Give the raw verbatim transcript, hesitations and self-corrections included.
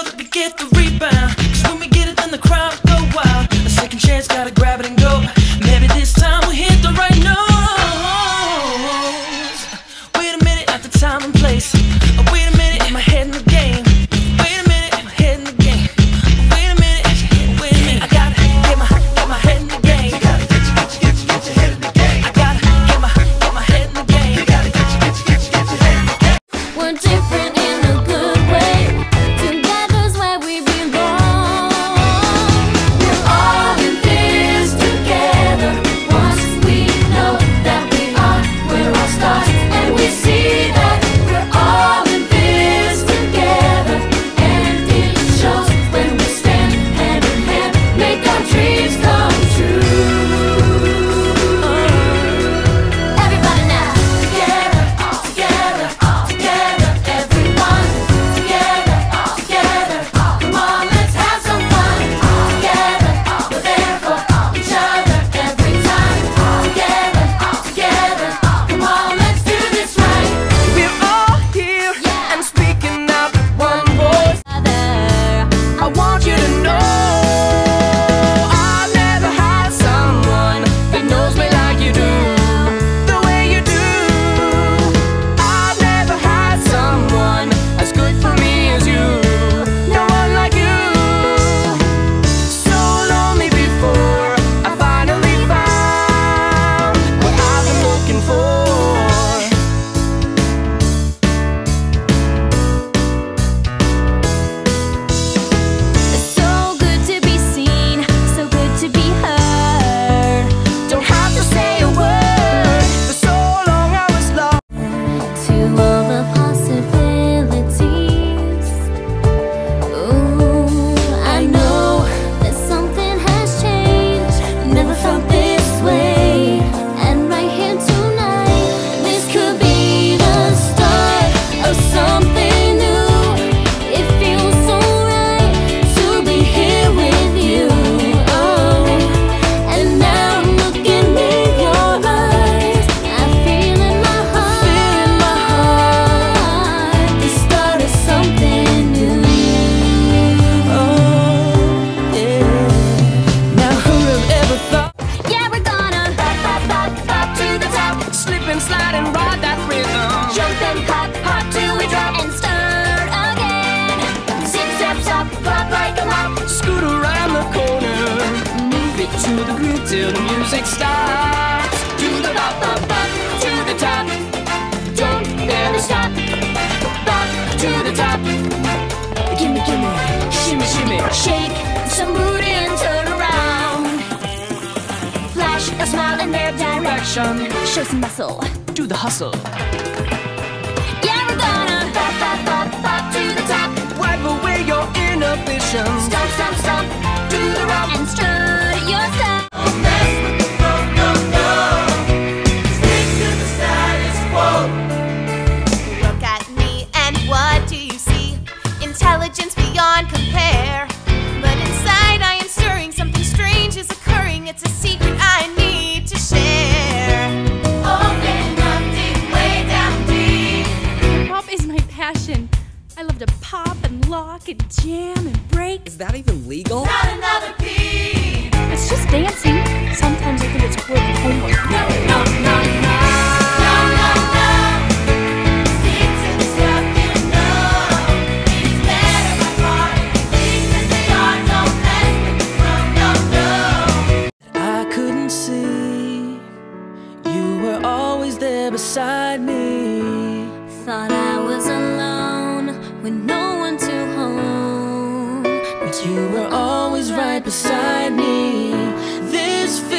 to get the rebound. Cause when we get it, then the crowd go wild. A second chance, gotta grab it and go. Maybe this time we'll hit the right notes. Wait a minute, at the time and place. Oh, wait a minute, in my head in the game. Wait a minute, in my head in the game. Wait a minute, wait a minute. I gotta get my, get my head in the game. You gotta get, you, get, you, get, you, get your head in the game. I gotta get my, get my head in the game. You gotta get, you, get, you, get, you, get your head in the game. We're different in a good way. Together's where we belong. We're all in this together. Once we know that we are, we're all stars, and we see that we're all in this together. And it shows when we stand hand in hand, make our dreams come true. Everybody now, together, all together, all together, everyone, together, all together. Come on, let's have some fun. All together, we're there for each other every time. All together, all together. Come on, let's do this right. We're all here and speaking out with one voice. I want you to know I've never had someone that knows me like you do, the way you do. I've never had someone as good for me as you, no one like you. So lonely before I finally found what I've been looking for. It's so good to be seen, so good to be heard. Don't have to say a word. For so long I was lost. To all the possibilities. Ooh, I know that something has changed. Never felt this way. And right here tonight, this could be the start of something new. It feels so right to be here with you. Oh, and now I'm looking in your eyes. I feel in my heart, the start of something new. Oh, yeah. Now who have ever thought? Yeah, we're gonna pop, pop, pop, pop to the top. Slip and slide and ride that rhythm. Jump and hop, hop till we drop and start again. Zip, zap, zap, flop like a mop. Scoot around the corner. Move it to the groove till the music stops. Do the bop, bop, bop to the top. Don't ever stop. Bop to the top. Gimme, gimme, shimmy, shimmy. Shake some booty and turn around. Flash a smile in their direction. Show some muscle. Do the hustle. Yeah, we're gonna pop, pop, pop, pop to the top. Wipe away your inhibitions. Stomp, stomp, stomp, do the romp and strut your step. Look at me and what do you see? Intelligence beyond compare. But inside I am stirring, something strange is occurring. It's a secret I need to share. Open up deep, way down deep. Pop is my passion. I love to pop and lock and jam and break. Is that even legal? Not another peep. It's just dancing. Sometimes I think it's more than homework. No, no, no, no. No, no, no. Stick to the stuff you know. These men are my party. Things as they are, don't mess with the drum, no, no. I couldn't see. You were always there beside me. Thought I was alone with no one to hold. But you were always right beside me. This feels